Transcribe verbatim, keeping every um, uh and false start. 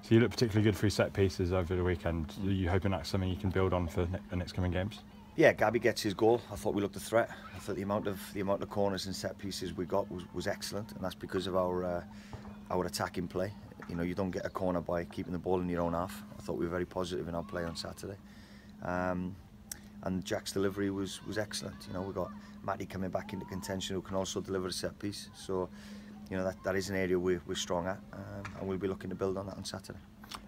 So you look particularly good through set pieces over the weekend. Are you hoping that's something you can build on for the next coming games? Yeah, Gabby gets his goal. I thought we looked a threat. I thought the amount of the amount of corners and set pieces we got was, was excellent, and that's because of our uh, our attacking play. You know, you don't get a corner by keeping the ball in your own half. I thought we were very positive in our play on Saturday, um, and Jack's delivery was was excellent. You know, we got Matty coming back into contention who can also deliver a set piece. So, you know, that that is an area we're, we're strong at, um, and we'll be looking to build on that on Saturday.